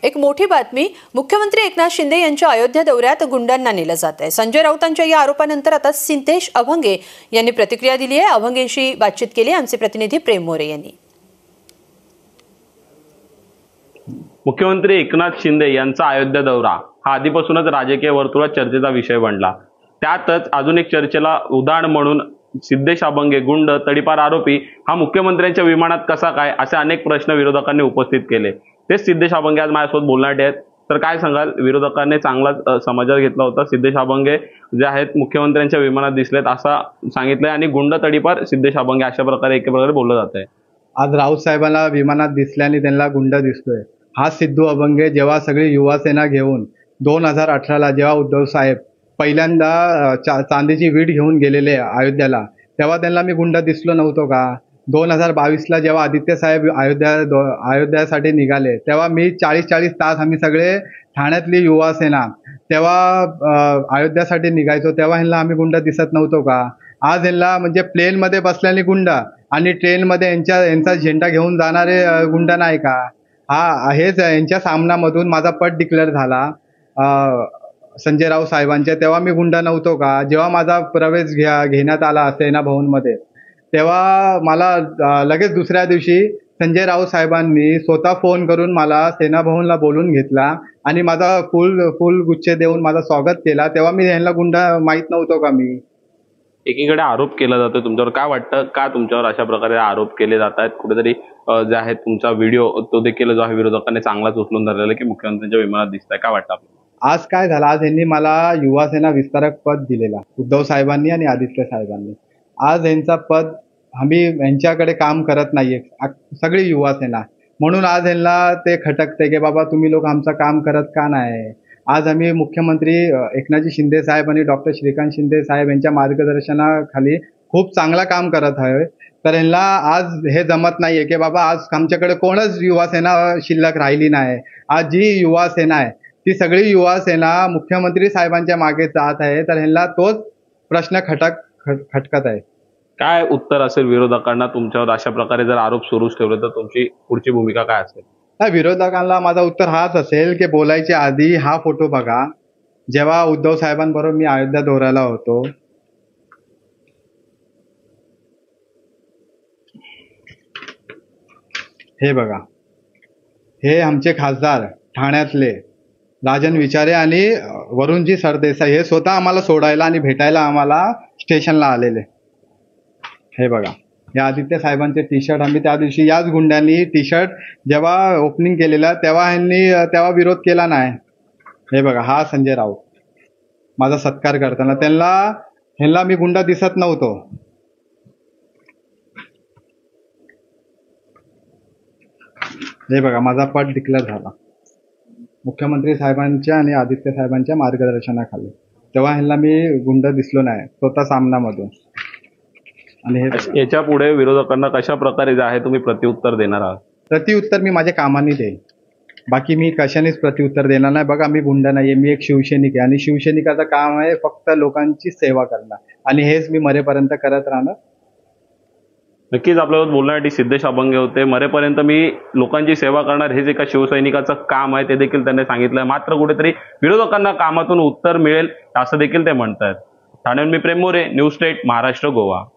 एक मोठी बातमी, मुख्यमंत्री एकनाथ शिंदे यांच्या अयोध्या दौऱ्यात गुंडांना नेलं जात आहे। संजय राऊतांच्या या आरोपानंतर आता सिद्धेश अभंगे यांनी प्रतिक्रिया दिली आहे। अभंगेशी बातचीत केली आमचे प्रतिनिधी प्रेम मोरे यांनी। मुख्यमंत्री एकनाथ शिंदे यांचा अयोध्या दौरा हा आधीपासूनच राजकीय वर्तुळात चर्चेचा विषय बनला। त्यातच अजून एक चर्चेला उदाहरण म्हणून सिद्धेश अभंगे गुंड तडीपार आरोपी हा मुख्यमंत्र्यांच्या विमानात कसा काय असे अनेक प्रश्न विरोधकांनी उपस्थित केले। तेच सिद्धेश अभंगे आज माझ्यासोबत बोलणार आहेत। तर काय सांगाल, विरोधकांनी चांगला समाचार घेतला होता, सिद्धेश अभंगे जे आहेत मुख्यमंत्र्यांच्या विमानात दिसलेत असं सांगितलंय आणि गुंड तडीपार सिद्धेश अभंगे अशा प्रकारे एके प्रकारे बोललं जात आहे। आज राऊत साहेबांना विमानात दिसल्याने त्यांना गुंड दिसतोय। हा सिद्धू अभंगे जेव्हा सगळी युवा सेना घेऊन 2018ला जेव्हा उद्धव साहेब पहिल्यांदा चांदीची वीट घेऊन गेलेले अयोध्याला, तेव्हा त्यांना मी गुंड दिसलो नव्हतो का? 2022ला जेव्हा आदित्य साहेब अयोध्यासाठी निघाले तेव्हा मी 40 तास आम्ही सगळे ठाण्यातली युवा सेना तेव्हा अयोध्यासाठी निघायचो, तेव्हा ह्यांना आम्ही गुंड दिसत नव्हतो का? आज ह्यांना म्हणजे प्लेनमध्ये बसल्याने गुंड आणि ट्रेनमध्ये यांचा झेंडा घेऊन जाणारे गुंड नाही का? हेच यांच्या सामनामधून माझा पद डिक्लेअर झाला संजय राऊत साहेबांच्या, तेव्हा मी गुंड नव्हतो का? जेव्हा माझा प्रवेश घेण्यात आला सेना भवनमध्ये तेव्हा मला लगेच दुसऱ्या दिवशी संजय राऊत साहेबांनी स्वतः फोन करून मला सेना भवनला बोलून घेतला आणि माझा फुल गुच्छ देऊन माझा स्वागत केला, तेव्हा मी ह्यांना गुंड माहीत नव्हतो का? मी एकीकडे आरोप केला जातो तुमच्यावर, काय वाटतं का तुमच्यावर अशा प्रकारे आरोप केले जात आहेत? कुठेतरी जे आहे तुमचा व्हिडिओ तो देखील जो आहे विरोधकांनी चांगलाच उचलून धरलेला की मुख्यमंत्र्यांच्या विमानात दिसतंय, काय वाटतं आपल्याला? आज काय झालं, आज यांनी मला युवा सेना विस्तारक पद दिलेला उद्धव साहेबांनी आणि आदित्य साहेबांनी। आज यांचा पद आम्ही यांच्याकडे काम करत नाहीये सगळी युवा सेना, म्हणून आज यांना ते खटकते की बाबा तुम्ही लोक आमचं काम करत का नाही। आज आम्ही मुख्यमंत्री एकनाथजी शिंदे साहेब आणि डॉक्टर श्रीकांत शिंदे साहेब यांच्या मार्गदर्शनाखाली खूप चांगला काम करत आहे, तर यांना आज हे जमत नाहीये की बाबा आज आमच्याकडे कोणच युवा सेना शिल्लक राहिली नाही। आज जी युवा सेना आहे ती सगळी युवा सेना मुख्यमंत्री साहेबांच्या मागे जात आहे, तर ह्यांना तोच प्रश्न खटकत आहे। काय उत्तर असेल विरोधकांना तुमच्यावर अशा प्रकारे जर आरोप सुरूच ठेवले तर तुमची पुढची भूमिका काय असेल? विरोधकांना माझा उत्तर हाच असेल की बोलायच्या आधी हा फोटो बघा, जेव्हा उद्धव साहेबांबरोबर मी अयोध्या दौऱ्याला होतो, हे बघा, हे आमचे खासदार ठाण्यातले राजन विचारे आणि वरुणजी सरदेसाई हे स्वतः आम्हाला सोडायला आणि भेटायला आम्हाला स्टेशनला आलेले। हे बघा, या आदित्य साहेबांचे टी शर्ट आम्ही त्या दिवशी याच गुंड्यांनी टी शर्ट जेव्हा ओपनिंग केलेला तेव्हा विरोध केला नाही। हे बघा, हा संजय राऊत माझा सत्कार करताना ह्यांना मी गुंडा दिसत नव्हतो। हे बघा, माझा पद डिक्लेअर झाला मुख्यमंत्री साहेबांच्या आणि आदित्य साहेबांच्या मार्गदर्शनाखाली, तेव्हा ह्यांना मी गुंड दिसलो नाही स्वतः सामनामधून। आणि याच्या पुढे विरोधकांना कशा प्रकारे जे आहे तुम्ही प्रत्युत्तर देणार आहात? प्रत्युत्तर मी माझ्या कामाने देईन, बाकी मी कशानेच प्रत्युत्तर देणार नाही। बघा, मी गुंड नाहीये, मी एक शिवसैनिक आहे आणि शिवसैनिकाचं काम आहे फक्त लोकांची सेवा करणं आणि हेच मी मरेपर्यंत करत राहणार। नक्कीच आपल्यासोबत बोलण्यासाठी सिद्धेश अभंगे होते। मरेपर्यंत मी लोकांची सेवा करणार हे जे का शिवसैनिकाचं काम आहे ते देखील त्यांनी सांगितलंय। मात्र कुठेतरी विरोधकांना कामातून उत्तर मिळेल असं देखील ते म्हणतात। ठाण्याहून मी प्रेम मोरे, न्यूज स्टेट, महाराष्ट्र, गोवा।